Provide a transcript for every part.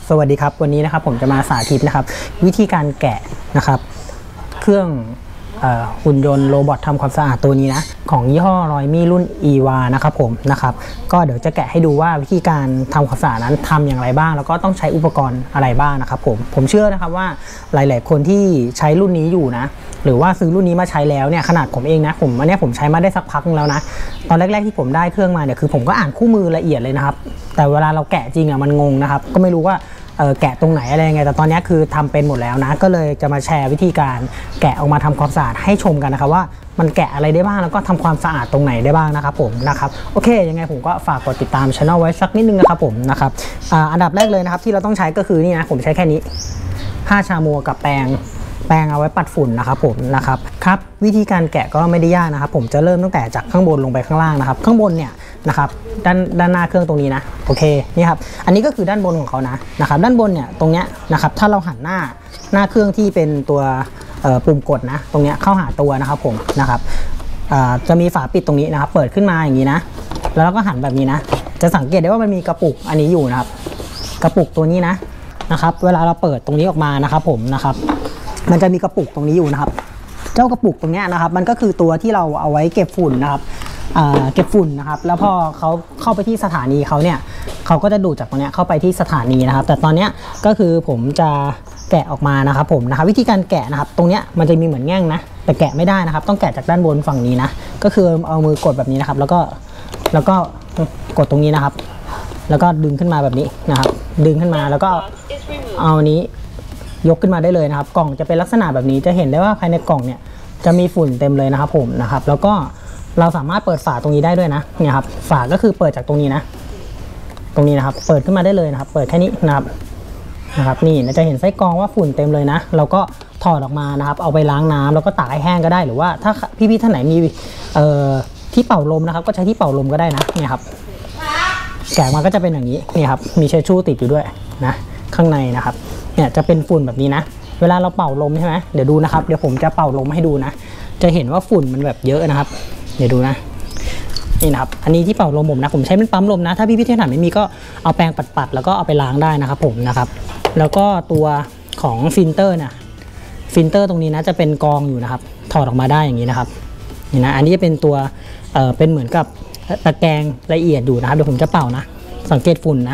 สวัสดีครับวันนี้นะครับผมจะมาสาธิตนะครับวิธีการแกะนะครับเครื่องหุ่นยนต์โรบอททำความสะอาดตัวนี้นะของยี่ห้อรอยมี่รุ่น EVA นะครับผมนะครับก็เดี๋ยวจะแกะให้ดูว่าวิธีการทำความสะอาดนั้นทำอย่างไรบ้างแล้วก็ต้องใช้อุปกรณ์อะไรบ้างนะครับผมเชื่อนะครับว่าหลายๆคนที่ใช้รุ่นนี้อยู่นะหรือว่าซื้อรุ่นนี้มาใช้แล้วเนี่ยขนาดผมเองนะอันนี้ผมใช้มาได้สักพักนึงแล้วนะตอนแรกๆที่ผมได้เครื่องมาเนี่ยคือผมก็อ่านคู่มือละเอียดเลยนะครับแต่เวลาเราแกะจริงอ่ะมันงงนะครับก็ไม่รู้ว่าแกะตรงไหนอะไรยังไงแต่ตอนนี้คือทำเป็นหมดแล้วนะก็เลยจะมาแชร์วิธีการแกะออกมาทำความสะอาดให้ชมกันนะครับว่ามันแกะอะไรได้บ้างแล้วก็ทำความสะอาดตรงไหนได้บ้างนะครับผมนะครับโอเคยังไงผมก็ฝากกดติดตามช่องไว้สักนิดนึงนะครับผมนะครับอันดับแรกเลยนะครับที่เราต้องใช้ก็คือนี่นะผมใช้แค่นี้ผ้าชามัวกับแปรงเอาไว้ปัดฝุ่นนะครับผมนะครับวิธีการแกะก็ไม่ได้ยากนะครับผมจะเริ่มตั้งแต่จากข้างบนลงไปข้างล่างนะครับข้างบนเนี่ยนะครับด้านหน้าเครื่องตรงนี้นะโอเคนี่ครับอันนี้ก็คือด้านบนของเขานะครับด้านบนเนี่ยตรงเนี้ยนะครับถ้าเราหันหน้าเครื่องที่เป็นตัวปุ่มกดนะตรงเนี้ยเข้าหาตัวนะครับผมนะครับจะมีฝาปิดตรงนี้นะครับเปิดขึ้นมาอย่างนี้นะแล้วเราก็หันแบบนี้นะจะสังเกตได้ว่ามันมีกระปุกอันนี้อยู่นะครับกระปุกตัวนี้นะครับเวลาเราเปิดตรงนี้ออกมานะครับผมนะครับมันจะมีกระปุกตรงนี้อยู่นะครับเจ้ากระปุกตรงนี้นะครับมันก็คือตัวที่เราเอาไว้เก็บฝุ่นนะครับเก็บฝุ่นนะครับแล้วพอเขาเข้าไปที่สถานีเขาเนี่ยเขาก็จะดูดจากตรงนี้เข้าไปที่สถานีนะครับแต่ตอนนี้ก็คือผมจะแกะออกมานะครับผมนะครับวิธีการแกะนะครับตรงนี้มันจะมีเหมือนแง่งนะแต่แกะไม่ได้นะครับต้องแกะจากด้านบนฝั่งนี้นะก็คือเอามือกดแบบนี้นะครับแล้วก็กดตรงนี้นะครับแล้วก็ดึงขึ้นมาแบบนี้นะครับดึงขึ้นมาแล้วก็เอานี้ยกขึ้นมาได้เลยนะครับกล่องจะเป็นลักษณะแบบนี้จะเห็นได้ว่าภายในกล่องเนี่ยจะมีฝุ่นเต็มเลยนะครับผมนะครับแล้วก็เราสามารถเปิดฝาตรงนี้ได้ด้วยนะเนี่ยครับฝาก็คือเปิดจากตรงนี้นะตรงนี้นะครับเปิดขึ้นมาได้เลยนะครับเปิดแค่นี้นะครับนี่จะเห็นไส้กรองว่าฝุ่นเต็มเลยนะเราก็ถอดออกมานะครับเอาไปล้างน้ำแล้วก็ตากให้แห้งก็ได้หรือว่าถ้าพี่ๆท่านไหนมีที่เป่าลมนะครับก็ใช้ที่เป่าลมก็ได้นะเนี่ยครับแกะมาก็จะเป็นอย่างนี้นี่ครับมีเชชู่ติดอยู่ด้วยนะข้างในนะครับเนี่ยจะเป็นฝุ่นแบบนี้นะเวลาเราเป่าลมใช่ไหมเดี๋ยวดูนะครับเดี๋ยวผมจะเป่าลมให้ดูนะจะเห็นว่าฝุ่นมันแบบเยอะนะครับเดี๋ยวดูนะนี่นะครับอันนี้ที่เป่าลมผมใช้เป็นปั๊มลมนะถ้าพี่ท่านไหนไม่มีก็เอาแปรงปัดๆแล้วก็เอาไปล้างได้นะครับผมนะครับแล้วก็ตัวของฟิลเตอร์นะฟิลเตอร์ตรงนี้นะจะเป็นกองอยู่นะครับถอดออกมาได้อย่างนี้นะครับนี่นะอันนี้จะเป็นตัวเป็นเหมือนกับตะแกรงละเอียดอยู่นะครับเดี๋ยวผมจะเป่านะสังเกตฝุ่นนะ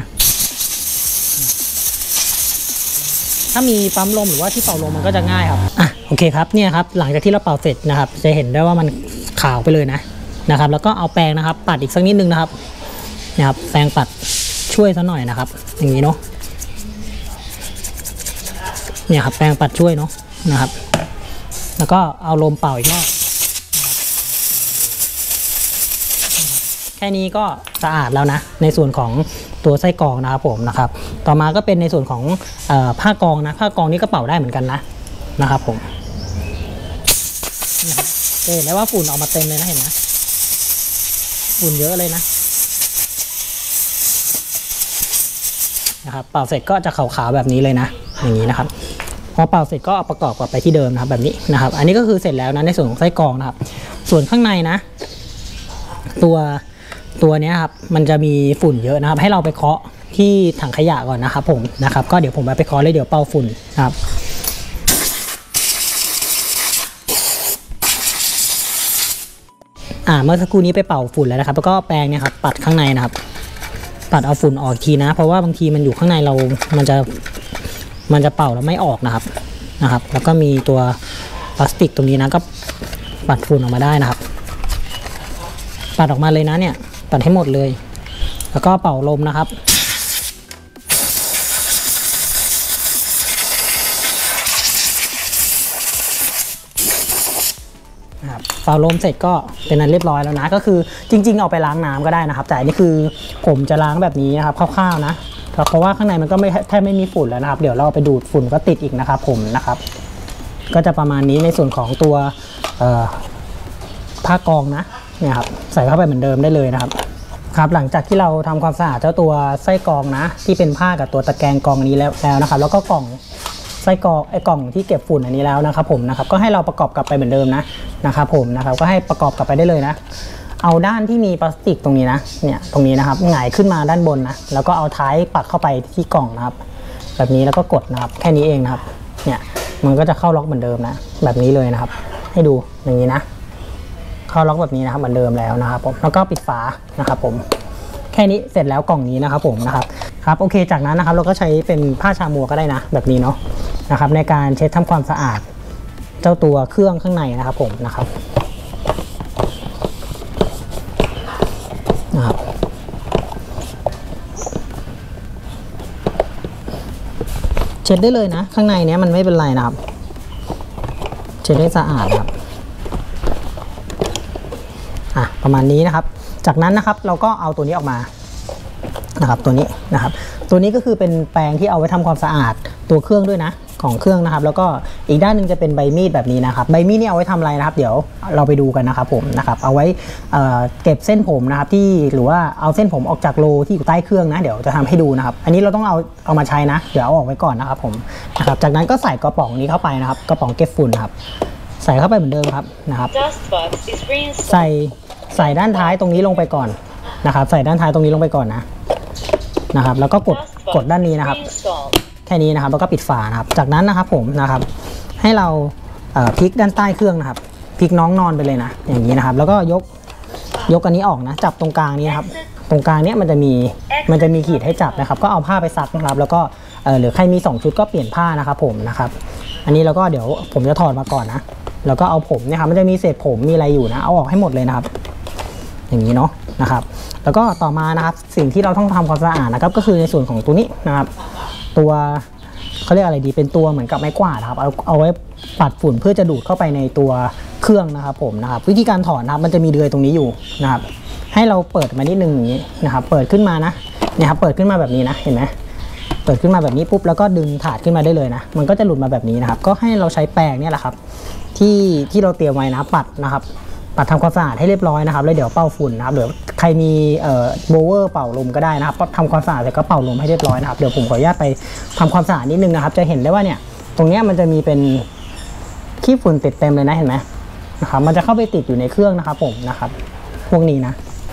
ถ้ามีปั๊มลมหรือว่าที่เป่าลมมันก็จะง่ายครับโอเคครับเนี่ยครับหลังจากที่เราเป่าเสร็จนะครับจะเห็นได้ว่ามันขาวไปเลยนะครับแล้วก็เอาแปรงนะครับปัดอีกสักนิดนึงนะครับแปรงปัดช่วยซะหน่อยนะครับอย่างนี้เนาะเนี่ยครับแปรงปัดช่วยเนาะนะครับแล้วก็เอาลมเป่าอีกรอบแค่นี้ก็สะอาดแล้วนะในส่วนของตัวไส้กรองนะครับผมนะครับต่อมาก็เป็นในส่วนของผ้ากรองนะผ้ากรองนี้ก็เป่าได้เหมือนกันนะครับผมเห็นไหมว่าฝุ่นออกมาเต็มเลยนะเห็นไหมฝุ่นเยอะเลยนะครับเป่าเสร็จก็จะขาวๆแบบนี้เลยนะอย่างนี้นะครับพอเป่าเสร็จก็เอาประกอบกลับไปที่เดิมนะครับแบบนี้นะครับอันนี้ก็คือเสร็จแล้วนะในส่วนของไส้กรองนะครับส่วนข้างในนะตัวนี้ครับมันจะมีฝุ่นเยอะนะครับให้เราไปเคาะที่ถังขยะก่อนนะครับผมนะครับก็เดี๋ยวผมไปเคาะเลยเดี๋ยวเป่าฝุ่นนะครับเมื่อสักครู่นี้ไปเป่าฝุ่นแล้วนะครับแล้วก็แปรงเนี่ยครับปัดข้างในนะครับปัดเอาฝุ่นออกทีนะเพราะว่าบางทีมันอยู่ข้างในเรามันจะเป่าแล้วไม่ออกนะครับแล้วก็มีตัวพลาสติกตรงนี้นะก็ปัดฝุ่นออกมาได้นะครับปัดออกมาเลยนะเนี่ยปัดให้หมดเลยแล้วก็เป่าลมนะครับเป่าลมเสร็จก็เป็นนั้นเรียบร้อยแล้วนะก็คือจริงๆเอาไปล้างน้ำก็ได้นะครับแต่อันนี้คือผมจะล้างแบบนี้นะครับคร่าวๆนะเพราะว่าข้างในมันก็แทบไม่มีฝุ่นแล้วนะครับเดี๋ยวเราไปดูดฝุ่นก็ติดอีกนะครับผมนะครับก็จะประมาณนี้ในส่วนของตัวผ้ากรองนะเนี่ยครับใส่เข้าไปเหมือนเดิมได้เลยนะครับหลังจากที่เราทำความสะอาดเจ้าตัวไส้กรองนะที่เป็นผ้ากับตัวตะแกรงกรองนี้แล้วนะครับแล้วก็กล่องไส้กรองกล่องที่เก็บฝุ่นอันนี้แล้วนะครับผมนะครับก็ให้เราประกอบกลับไปเหมือนเดิมนะครับผมนะครับก็ให้ประกอบกลับไปได้เลยนะเอาด้านที่มีพลาสติกตรงนี้นะเนี่ยตรงนี้นะครับหงายขึ้นมาด้านบนนะแล้วก็เอาท้ายปักเข้าไปที่กล่องนะครับแบบนี้แล้วก็กดนะครับแค่นี้เองนะครับเนี่ยมันก็จะเข้าล็อกเหมือนเดิมนะแบบนี้เลยนะครับให้ดูอย่างนี้นะเข้าล็อกแบบนี้นะครับเหมือนเดิมแล้วนะครับผมแล้วก็ปิดฝานะครับผมแค่นี้เสร็จแล้วกล่องนี้นะครับผมครับโอเคจากนั้นนะครับเราก็ใช้เป็นผ้าชามัวก็ได้นะแบบนี้เนาะนะครับในการเช็ดทำความสะอาดเจ้าตัวเครื่องข้างในนะครับผมนะครับเช็ดได้เลยนะข้างในเนี้ยมันไม่เป็นไรนะครับเช็ดได้สะอาดครับประมาณนี้นะครับจากนั้นนะครับเราก็เอาตัวนี้ออกมานะครับตัวนี้นะครับตัวนี้ก็คือเป็นแปรงที่เอาไว้ทำความสะอาดตัวเครื่องด้วยนะของเครื่องนะครับแล้วก็อีกด้านหนึ่งจะเป็นใบมีดแบบนี้นะครับใบมีดนี่เอาไว้ทำอะไรนะครับเดี๋ยวเราไปดูกันนะครับผมนะครับเอาไว้เก็บเส้นผมนะครับที่หรือว่าเอาเส้นผมออกจากโลที่อยู่ใต้เครื่องนะเดี๋ยวจะทำให้ดูนะครับอันนี้เราต้องเอามาใช้นะเดี๋ยวเอาออกไว้ก่อนนะครับผมนะครับจากนั้นก็ใส่กระป๋องนี้เข้าไปนะครับกระป๋องเก็บฝุ่นครับใส่เข้าไปเหมือนเดิมครับนะครับใส่ด้านท้ายตรงนี้ลงไปก่อนนะครับใส่ด้านท้ายตรงนี้ลงไปก่อนนะครับแล้วก็กดด้านนี้นะครับแค่นี้นะครับแล้วก็ปิดฝานะครับจากนั้นนะครับผมนะครับให้เราพลิกด้านใต้เครื่องนะครับพลิกน้องนอนไปเลยนะอย่างนี้นะครับแล้วก็ยกอันนี้ออกนะจับตรงกลางนี้นะครับตรงกลางเนี้ยมันจะมีขีดให้จับนะครับก็เอาผ้าไปซักนะครับแล้วก็หรือใครมี2ชุดก็เปลี่ยนผ้านะครับผมนะครับอันนี้เราก็เดี๋ยวผมจะถอดมาก่อนนะแล้วก็เอาผมเนี่ยครับมันจะมีเศษผมมีอะไรอยู่นะเอาออกให้หมดเลยนะครับอย่างนี้เนาะนะครับแล้วก็ต่อมานะครับสิ่งที่เราต้องทำความสะอาดนะครับก็คือในส่วนของตัวนี้นะครับตัวเขาเรียกอะไรดีเป็นตัวเหมือนกับไม้กวาดครับเอาไว้ปัดฝุ่นเพื่อจะดูดเข้าไปในตัวเครื่องนะครับผมนะครับวิธีการถอดนะครับมันจะมีเดือยตรงนี้อยู่นะครับให้เราเปิดมานิดนึงอย่างนี้นะครับเปิดขึ้นมานะเนี่ยครับเปิดขึ้นมาแบบนี้นะเห็นไหมเปิดขึ้นมาแบบนี้ปุ๊บแล้วก็ดึงถาดขึ้นมาได้เลยนะมันก็จะหลุดมาแบบนี้นะครับก็ให้เราใช้แปรงเนี่ยแหละครับที่เราเตรียมไว้นะปัดนะครับปัดทำความสะอาดให้เรียบร้อยนะครับแล้วเดี๋ยวเป่าฝุ่นนะครับเดี๋ยวใครมีโบเวอร์เป่าลมก็ได้นะครับทำความสะอาดเสร็จก็เป่าลมให้เรียบร้อยนะครับเดี๋ยวผมขออนุญาตไปทำความสะอาดนิดนึงนะครับจะเห็นได้ว่าเนี่ยตรงนี้มันจะมีเป็นขี้ฝุ่นติดเต็มเลยนะเห็นไหมนะครับมันจะเข้าไปติดอยู่ในเครื่องนะครับผมนะครับพวกนี้นะ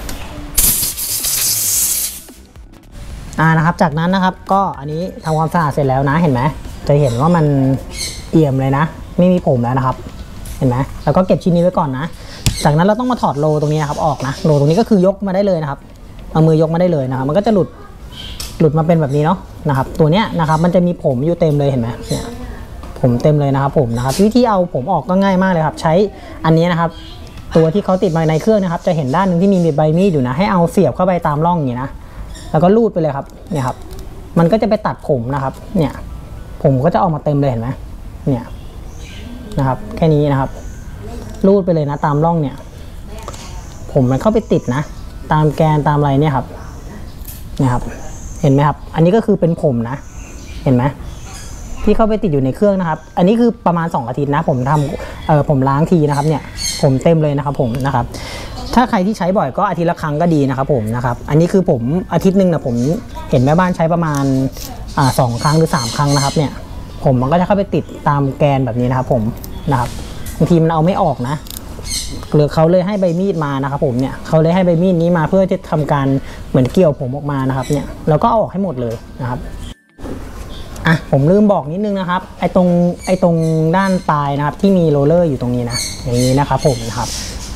นะครับจากนั้นนะครับก็อันนี้ทำความสะอาดเสร็จแล้วนะเห็นไหมจะเห็นว่ามันเอี่ยมเลยนะไม่มีผมแล้วนะครับเห็นไหมแล้วก็เก็บชิ้นนี้ไว้ก่อนนะจากนั้นเราต้องมาถอดโลตรงนี้นะครับออกนะโลตรงนี้ก็คือยกมาได้เลยนะครับเอามือยกมาได้เลยนะครับมันก็จะหลุดมาเป็นแบบนี้เนาะนะครับตัวเนี้ยนะครับมันจะมีผมอยู่เต็มเลยเห็นไหมเนี่ยผมเต็มเลยนะครับผมนะครับวิธีเอาผมออกก็ง่ายมากเลยครับใช้อันนี้นะครับตัวที่เขาติดมาในเครื่องนะครับจะเห็นด้านหนึ่งที่มีใบมีดอยู่นะให้เอาเสียบเข้าไปตามร่องอย่างนี้นะแล้วก็ลูดไปเลยครับเนี่ยครับมันก็จะไปตัดผมนะครับเนี่ยผมก็จะออกมาเต็มเลยเห็นไหมเนี่ยนะครับแค่นี้นะครับลูดไปเลยนะตามร่องเนี่ยผมมันเข้าไปติดนะตามแกนตามอะไรเนี่ยครับเห็นไหมครับอันนี้ก็คือเป็นผมนะเห็นไหมที่เข้าไปติดอยู่ในเครื่องนะครับอันนี้คือประมาณ2 อาทิตย์นะผมทำผมล้างทีนะครับเนี่ยผมเต็มเลยนะครับผมนะครับถ้าใครที่ใช้บ่อยก็อาทิตย์ละครั้งก็ดีนะครับผมนะครับอันนี้คือผมอาทิตย์หนึ่งนะผมเห็นแม่บ้านใช้ประมาณ2 ครั้งหรือ3 ครั้งนะครับเนี่ยผมมันก็จะเข้าไปติดตามแกนแบบนี้นะครับผมนะครับบางทีมันเอาไม่ออกนะหรือเขาเลยให้ใบมีดมานะครับผมเนี่ยเขาเลยให้ใบมีดนี้มาเพื่อจะทำการเหมือนเกี่ยวผมออกมานะครับเนี่ยแล้วก็เอาออกให้หมดเลยนะครับผมลืมบอกนิดนึงนะครับไอ้ตรงด้านปลายนะครับที่มีโรลเลอร์อยู่ตรงนี้นะอย่างนี้นะครับผมนะครับ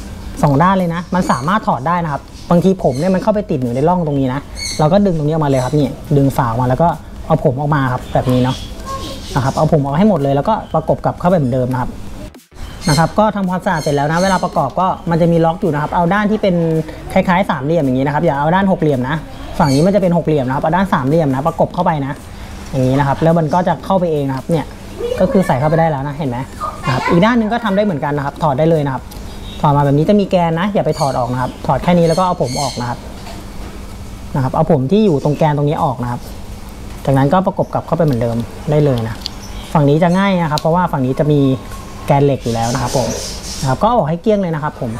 2 ด้านเลยนะมันสามารถถอดได้นะครับบางทีผมเนี่ยมันเข้าไปติดอยู่ในร่องตรงนี้นะเราก็ดึงตรงนี้ออกมาเลยครับนี่ดึงฝาออกมาแล้วก็เอาผมออกมาครับแบบนี้เนาะนะครับเอาผมออกให้หมดเลยแล้วก็ประกบกับเข้าไปเหมือนเดิมนะครับก็ทำความสะอาดเสร็จแล้วนะเวลาประกอบก็มันจะมีล็อกอยู่นะครับเอาด้านที่เป็นคล้ายๆ3 เหลี่ยมอย่างนี้นะครับอย่าเอาด้าน6 เหลี่ยมนะฝั่งนี้มันจะเป็น6 เหลี่ยมนะครับเอาด้าน3 เหลี่ยมนะประกบเข้าไปนะอย่างนี้นะครับแล้วมันก็จะเข้าไปเองนะครับเนี่ยก็คือใส่เข้าไปได้แล้วนะเห็นไหมนะครับอีกด้านหนึ่งก็ทำได้เหมือนกันนะครับถอดได้เลยนะครับถอดมาแบบนี้จะมีแกนนะอย่าไปถอดออกนะครับถอดแค่นี้แล้วก็เอาผมออกนะครับเอาผมที่อยู่ตรงแกนตรงนี้ออกนะครับจากนั้นก็ประกบกับเข้าไปเหมือนเดิมได้เลยนะฝั่งนี้จะง่ายนะครับเพราะว่าฝั่งนี้จะมีแกนเหล็กอยู่แล้วนะครับผมนะครับก็ออกให้เกลี้ยงเลยนะครับผม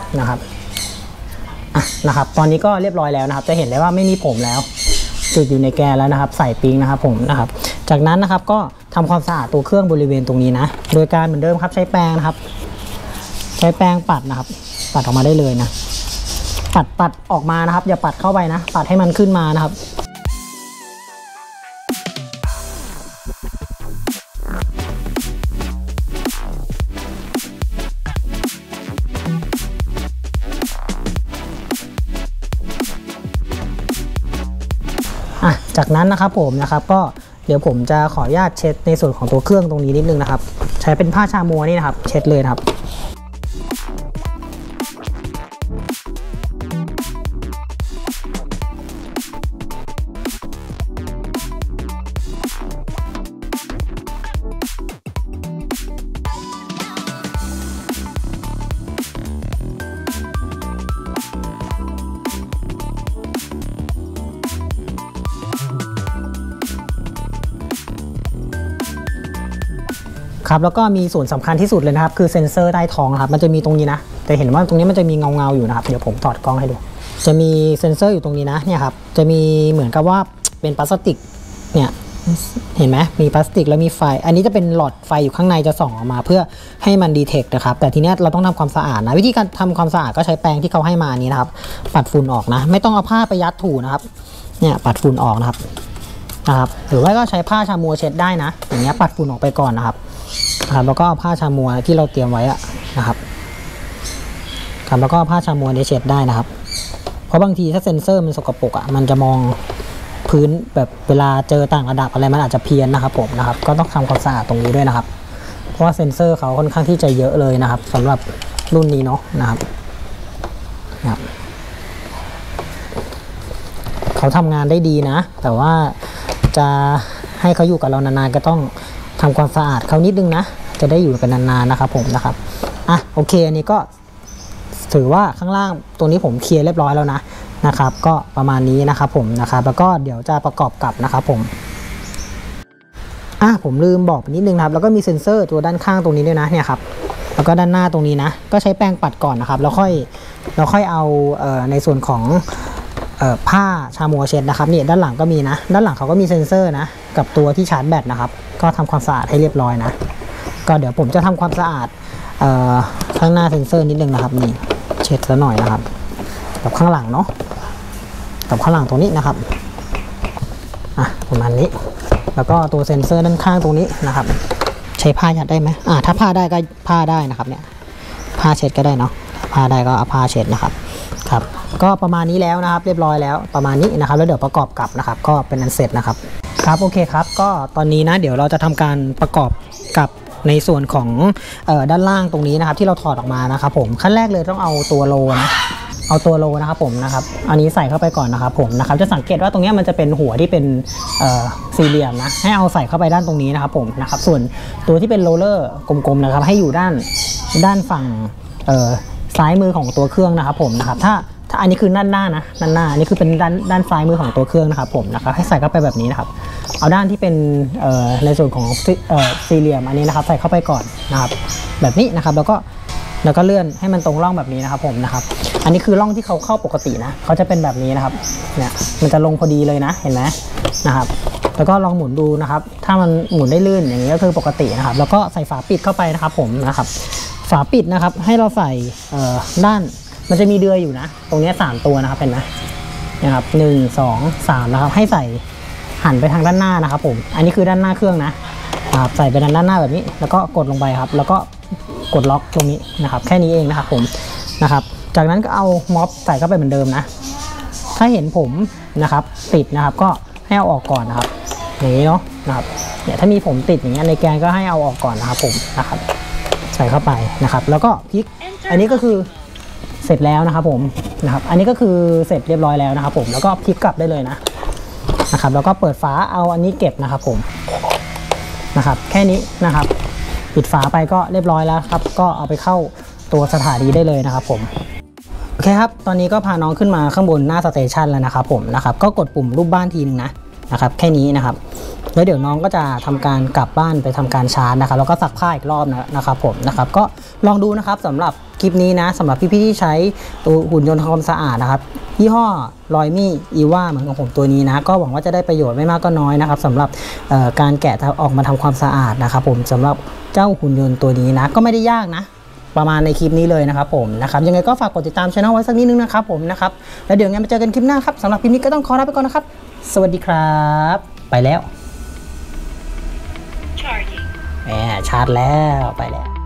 นะครับตอนนี้ก็เรียบร้อยแล้วนะครับจะเห็นได้ว่าไม่มีผมแล้วจุดอยู่ในแกนแล้วนะครับใส่ปิ้งนะครับผมนะครับจากนั้นนะครับก็ทำความสะอาดตัวเครื่องบริเวณตรงนี้นะโดยการเหมือนเดิมครับใช้แปรงนะครับใช้แปรงปัดนะครับปัดออกมาได้เลยนะปัดออกมานะครับอย่าปัดเข้าไปนะปัดให้มันขึ้นมานะครับจากนั้นนะครับผมนะครับก็เดี๋ยวผมจะขออนุญาตเช็ดในส่วนของตัวเครื่องตรงนี้นิดนึงนะครับใช้เป็นผ้าชามัวนี่นะครับเช็ดเลยนะครับครับแล้วก็มีส่วนสำคัญที่สุดเลยนะครับคือเซ็นเซอร์ใต้ท้องครับมันจะมีตรงนี้นะแต่เห็นว่าตรงนี้มันจะมีเงาอยู่นะครับเดี๋ยวผมถอดกล้องให้ดูจะมีเซ็นเซอร์อยู่ตรงนี้นะเนี่ยครับจะมีเหมือนกับว่าเป็นพลาสติกเนี่ยเห็นไหมมีพลาสติกแล้วมีไฟอันนี้จะเป็นหลอดไฟอยู่ข้างในจะส่องออกมาเพื่อให้มันดีเทคนะครับแต่ทีนี้เราต้องทำความสะอาดนะวิธีการทำความสะอาดก็ใช้แปรงที่เขาให้มานี้นะครับปัดฝุ่นออกนะไม่ต้องเอาผ้าไปยัดถูนะครับเนี่ยปัดฝุ่นออกนะครับหรือว่าก็ใช้ผ้าชามัวเช็ดได้นะอย่างเงี้ยปัดฝุ่นออกไปก่อนนะครับแล้วก็เอาผ้าชามัวที่เราเตรียมไว้นะครับแล้วก็ผ้าชามัวนี้เช็ดได้นะครับเพราะบางทีถ้าเซ็นเซอร์มันสกปรกมันจะมองพื้นแบบเวลาเจอต่างระดับอะไรมันอาจจะเพี้ยนนะครับผมนะครับก็ต้องทำความสะอาดตรงนี้ด้วยนะครับเพราะว่าเซ็นเซอร์เขาค่อนข้างที่จะเยอะเลยนะครับสำหรับรุ่นนี้เนาะนะครับเขาทำงานได้ดีนะแต่ว่าจะให้เขาอยู่กับเรานานๆก็ต้องทำความสะอาดเขานิดนึงนะจะได้อยู่กันนานๆนะครับผมนะครับโอเคอันนี้ก็ถือว่าข้างล่างตัวนี้ผมเคลียร์เรียบร้อยแล้วนะครับก็ประมาณนี้นะครับผมนะครับแล้วก็เดี๋ยวจะประกอบกับนะครับผมผมลืมบอกไปนิดนึงครับแล้วก็มีเซ็นเซอร์ตัวด้านข้างตรงนี้ด้วยนะเนี่ยครับแล้วก็ด้านหน้าตรงนี้นะก็ใช้แปรงปัดก่อนนะครับแล้วค่อยเอาในส่วนของผ้าชามัวเช็ดนะครับนี่ด้านหลังก็มีนะด้านหลังเขาก็มีเซ็นเซอร์นะกับตัวที่ชาร์จแบตนะครับก็ทำความสะอาดให้เรียบร้อยนะก็เดี๋ยวผมจะทำความสะอาดข้างหน้าเซ็นเซอร์นิดนึงนะครับนี่เช็ดซะหน่อยนะครับกับข้างหลังเนาะกับข้างหลังตรงนี้นะครับประมาณนี้แล้วก็ตัวเซ็นเซอร์ด้านข้างตรงนี้นะครับใช้ผ้ายัดได้ไหมถ้าผ้าได้ก็ผ้าได้นะครับเนี่ยผ้าเช็ดก็ได้เนาะผ้าได้ก็เอาผ้าเช็ดนะครับก็ประมาณนี้แล้วนะครับเรียบร้อยแล้วประมาณนี้นะครับแล้วเดี๋ยวประกอบกับนะครับก็เป็นอันเสร็จนะครับโอเคครับก็ตอนนี้นะเดี๋ยวเราจะทำการประกอบกับในส่วนของด้านล่างตรงนี้นะครับที่เราถอดออกมานะครับผมขั้นแรกเลยต้องเอาตัวโลนะครับผมนะครับอันนี้ใส่เข้าไปก่อนนะครับผมนะครับจะสังเกตว่าตรงนี้มันจะเป็นหัวที่เป็นสี่เหลี่ยมนะให้เอาใส่เข้าไปด้านตรงนี้นะครับผมนะครับส่วนตัวที่เป็นโรลเลอร์กลมๆนะครับให้อยู่ด้านฝั่งซ้ายมือของตัวเครื่องนะครับผมนะครับถ้าอันนี้คือด้านหน้านะด้านหน้าอันนี้คือเป็นด้านซ้ายมือของตัวเครื่องนะครับผมนะครับให้ใส่เข้าไปแบบนี้นะครับเอาด้านที่เป็นในส่วนของสี่เหลี่ยมอันนี้นะครับใส่เข้าไปก่อนนะครับแบบนี้นะครับแล้วก็เลื่อนให้มันตรงร่องแบบนี้นะครับผมนะครับอันนี้คือร่องที่เขาเข้าปกตินะเขาจะเป็นแบบนี้นะครับเนี่ยมันจะลงพอดีเลยนะเห็นไหมนะครับแล้วก็ลองหมุนดูนะครับถ้ามันหมุนได้ลื่นอย่างนี้ก็คือปกตินะครับแล้วก็ใส่ฝาปิดเข้าไปนะครับผมนะครับฝาปิดนะครับให้เราใส่ด้านมันจะมีเดือยอยู่นะตรงนี้3ตัวนะครับเห็นไหมนะครับ1 2 3นะครับให้ใส่หันไปทางด้านหน้านะครับผมอันนี้คือด้านหน้าเครื่องนะครับใส่ไปด้านหน้าแบบนี้แล้วก็กดลงไปครับแล้วก็กดล็อกตรงนี้นะครับแค่นี้เองนะครับผมนะครับจากนั้นก็เอาม็อบใส่เข้าไปเหมือนเดิมนะถ้าเห็นผมนะครับติดนะครับก็ให้เอาออกก่อนนะครับอย่างนี้เนาะนะครับเนี่ยถ้ามีผมติดอย่างเงี้ยในแกนก็ให้เอาออกก่อนนะครับผมนะครับใส่เข้าไปนะครับแล้วก็พลิกอันนี้ก็คือเสร็จแล้วนะครับผมนะครับอันนี้ก็คือเสร็จเรียบร้อยแล้วนะครับผมแล้วก็พลิกกลับได้เลยนะครับแล้วก็เปิดฝาเอาอันนี้เก็บนะครับผมนะครับแค่นี้นะครับปิดฝาไปก็เรียบร้อยแล้วครับก็เอาไปเข้าตัวสถานีได้เลยนะครับผมโอเคครับตอนนี้ก็พาน้องขึ้นมาข้างบนหน้าสเตชันแล้วนะครับผมนะครับก็กดปุ่มรูปบ้านทีนึงนะครับแค่นี้นะครับแล้วเดี๋ยวน้องก็จะทำการกลับบ้านไปทำการชาร์จนะครับแล้วก็ซักผ้าอีกรอบนะครับผมนะครับก็ลองดูนะครับสำหรับคลิปนี้นะสำหรับพี่ๆที่ใช้ตัวหุ่นยนต์ทำความสะอาดนะครับยี่ห้อรอยมี่อีว่าเหมือนของผมตัวนี้นะก็หวังว่าจะได้ประโยชน์ไม่มากก็น้อยนะครับสำหรับการแกะออกมาทำความสะอาดนะครับผมสำหรับเจ้าหุ่นยนต์ตัวนี้นะก็ไม่ได้ยากนะประมาณในคลิปนี้เลยนะครับผมนะครับยังไงก็ฝากกดติดตามช่องไว้สักนิดนึงนะครับผมนะครับแล้วเดี๋ยวงั้นมาเจอกันคลิปหน้าครับสำหรับคลิปนี้ก็ต้องขอลาไปก่อนนะครับสวัสดีครับไปแล้วชาร์จแล้วไปแล้ว